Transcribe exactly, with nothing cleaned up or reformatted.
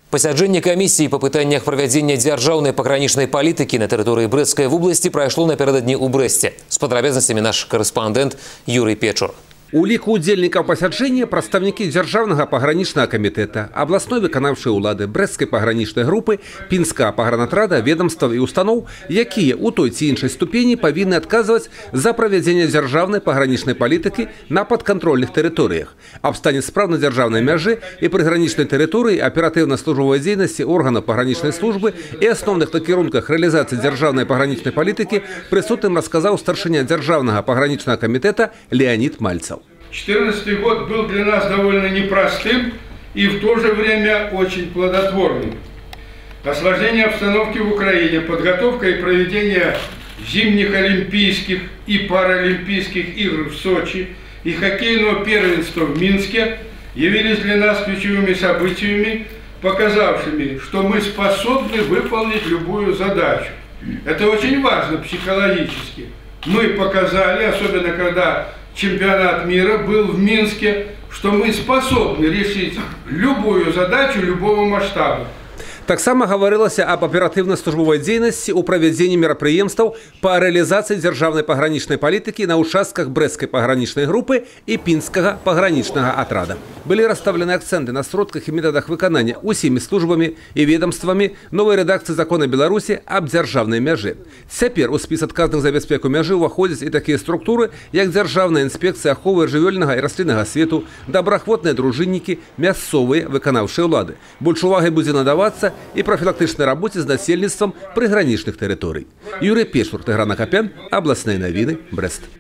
Пасяджэнне камісіі па пытаннях правядзення дзяржаўнай пагранічнай палітыкі на тэрыторыі Брэсцкай вобласці прайшло напярэдадні ў Брэсце. З падрабязнасцямі наш корэспандэнт Юрый Печур. У ліку удзельнікаў пасяджэння прадстаўнікі дзяржаўнага пагранічнага камітэта, абласной выканаўчай улады, брэсцкай пагранічнай групы, пінскага пагранатрада, ведомстваў і устаноў, якія ў той ці іншай ступені павінны адказваць за правядзенне дзяржаўнай пагранічнай палітыкі на падкантрольных тэрыторыях, аб стане спраў на дзяржаўнай мяжы і прыгранічнай тэрыторыі, аператыўна-службовай дзейнасці органаў пагранічнай службы і асноўных накірунках рэалізацыі дзяржаўнай пагранічнай палітыкі прысутным расказаў старшыня дзяржаўнага пагранічнага камітэта Леонид Мальцев. две тысячи четырнадцатый год был для нас довольно непростым и в то же время очень плодотворным. Осложнение обстановки в Украине, подготовка и проведение зимних олимпийских и паралимпийских игр в Сочи и хоккейного первенства в Минске явились для нас ключевыми событиями, показавшими, что мы способны выполнить любую задачу. Это очень важно психологически. Мы показали, особенно когда чемпионат мира был в Минске, что мы способны решить любую задачу любого масштаба. Таксама гаварылася аб аператыўна-службовай дзейнасці ў правядзенні мерапрыемстваў па рэалізацыі дзяржаўнай пагранічнай палітыкі на ўчастках брэсцкай пагранічнай групы і пінскага пагранічнага атрада. Былі расставлены акцэнты на сродках і метадах выканання усімі службамі і ведомствамі новай рэдакцыі закона Беларусі аб дзяржаўнай мяжы. Цяпер у спіс адказных за бяспеку мяжы ўваходзяць і такія структуры, як дзяржаўная інспекцыя аховы жывёльнага і расліннага свету, добраахвотныя дружыннікі, мясцовыя выканаўчыя ўлады. Больш увагі будзе надавацца і профілактычнай рабоце з насельніцтвам прыгранічных тэрыторый. Юрый Печур, Тыгран Акапян, абласныя навіны, Брэст.